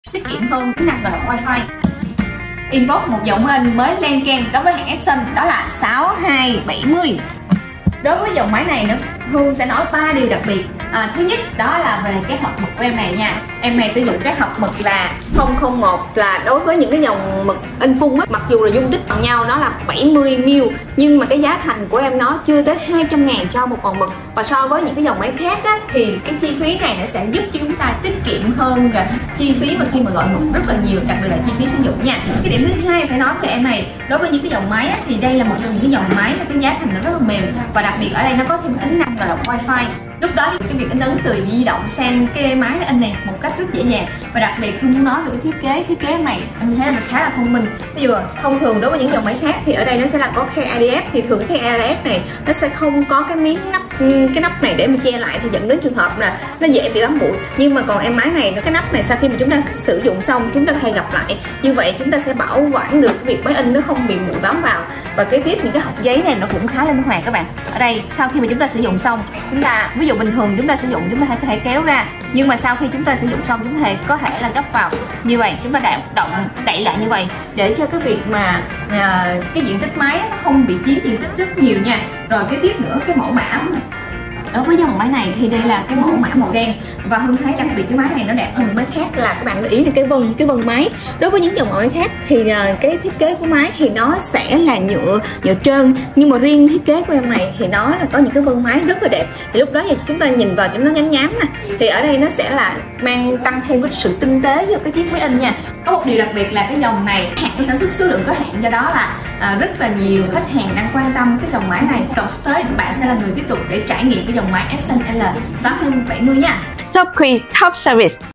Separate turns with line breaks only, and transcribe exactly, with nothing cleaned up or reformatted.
tiết kiệm hơn tính năng gọi là wifi. Inbox một dòng máy in mới len keng đối với hãng Epson, đó là sáu hai bảy mươi. Đối với dòng máy này nữa, Hương sẽ nói ba điều đặc biệt. À, thứ nhất đó là về cái hộp mực của em này nha. Em này sử dụng cái hộp mực là không không một, là đối với những cái dòng mực in phun á, mặc dù là dung tích bằng nhau nó là bảy mươi mi li lít, nhưng mà cái giá thành của em nó chưa tới hai trăm ngàn cho một bầu mực. Và so với những cái dòng máy khác á, thì cái chi phí này nó sẽ giúp cho chúng ta tiết kiệm hơn chi phí mà khi mà gọi mực rất là nhiều, đặc biệt là chi phí sử dụng nha. Cái điểm thứ hai phải nói về em này, đối với những cái dòng máy á, thì đây là một trong những cái dòng máy mà cái giá thành nó rất là mềm, và đặc biệt ở đây nó có thêm tính năng gọi là wifi. Lúc đó thì cái việc in ấn từ di động sang cái máy in này một cách rất dễ dàng. Và đặc biệt Hương muốn nói về cái thiết kế thiết kế này em thấy là khá là thông minh. Ví dụ thông thường đối với những dòng máy khác thì ở đây nó sẽ là có khe a đê ép, thì thường cái khe a đê ép này nó sẽ không có cái miếng nắp, cái nắp này để mà che lại, thì dẫn đến trường hợp là nó dễ bị bám bụi. Nhưng mà còn em máy này, cái nắp này sau khi mà chúng ta sử dụng xong chúng ta có thể gặp lại, như vậy chúng ta sẽ bảo quản được việc máy in nó không bị bụi bám vào. Và kế tiếp những cái hộp giấy này nó cũng khá linh hoạt các bạn. Ở đây sau khi mà chúng ta sử dụng xong, chúng ta ví dụ bình thường chúng ta sử dụng chúng ta có thể kéo ra, nhưng mà sau khi chúng ta sử dụng xong chúng ta có thể là gấp vào như vậy, chúng ta đạn động đậy lại như vậy để cho cái việc mà à, cái diện tích máy nó không bị chiếm diện tích rất nhiều nha. Rồi kế tiếp nữa, cái mẫu mã đối với dòng máy này thì đây là cái mẫu mã màu đen, và Hương thấy đặc biệt cái máy này nó đẹp hơn những máy khác là các bạn để ý là cái vân cái vân máy. Đối với những dòng máy khác thì cái thiết kế của máy thì nó sẽ là nhựa nhựa trơn, nhưng mà riêng thiết kế của em này thì nó là có những cái vân máy rất là đẹp. Thì lúc đó thì chúng ta nhìn vào cho nó nhám nhám nè, thì ở đây nó sẽ là mang tăng thêm cái sự tinh tế cho cái chiếc máy in nha. Có một điều đặc biệt là cái dòng này hãng sản xuất số lượng có hạn, do đó là à, rất là nhiều khách hàng đang quan tâm cái dòng máy này. Trong sắp tới bạn sẽ là người tiếp tục để trải nghiệm cái dòng máy Epson L sáu hai bảy mươi nha.
Top Quiz Top Service.